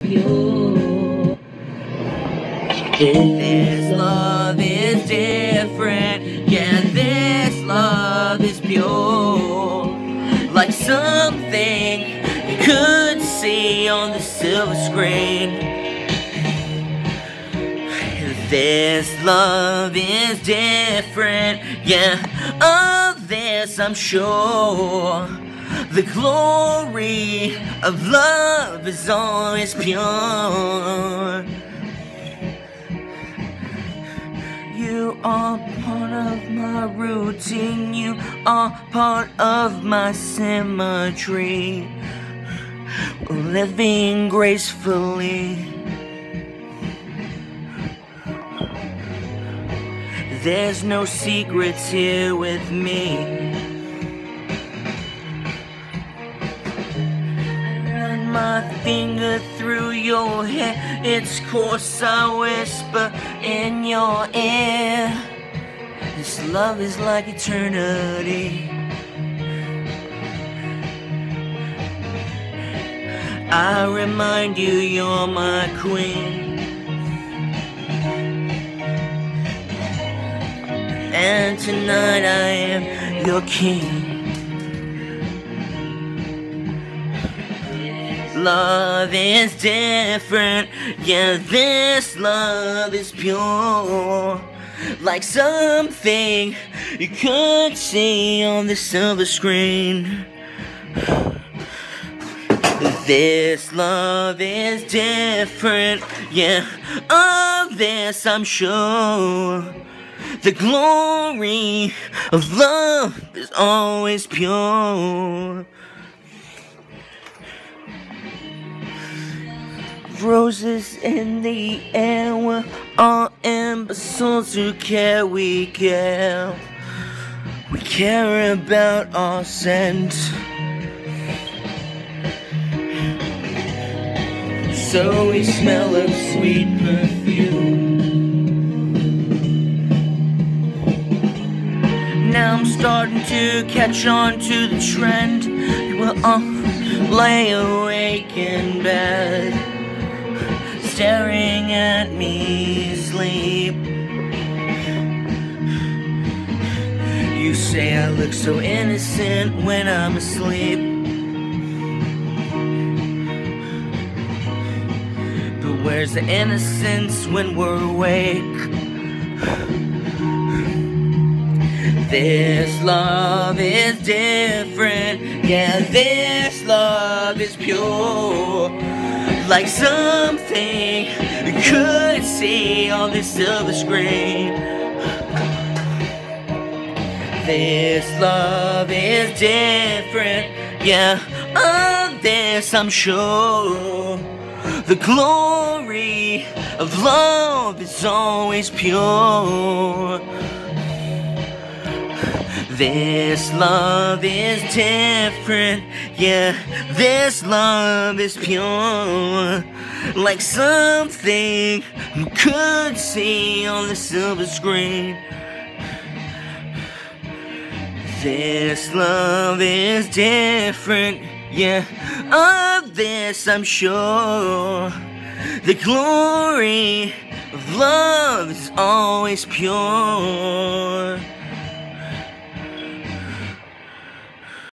pure. This love is different. Yeah, this love is pure. Like something you could see on the silver screen. This love is different, yeah, of this I'm sure. The glory of love is always pure. You are part of my routine, you are part of my symmetry. Living gracefully. There's no secrets here with me. Run my finger through your hair, its course I whisper in your ear. This love is like eternity. I remind you you're my queen. And tonight I am your king. Love is different, yeah, this love is pure. Like something you could see on the silver screen. This love is different, yeah, of this I'm sure. The glory of love is always pure. Roses in the air, we're all imbeciles who care, we care. We care about our scent. So we smell of sweet perfume. Now I'm starting to catch on to the trend. You will all lay awake in bed, staring at me sleep. You say I look so innocent when I'm asleep, but where's the innocence when we're awake? This love is different, yeah, this love is pure. Like something you could see on the silver screen. This love is different, yeah, of this I'm sure. The glory of love is always pure. This love is different, yeah, this love is pure. Like something you could see on the silver screen. This love is different, yeah, of this I'm sure. The glory of love is always pure.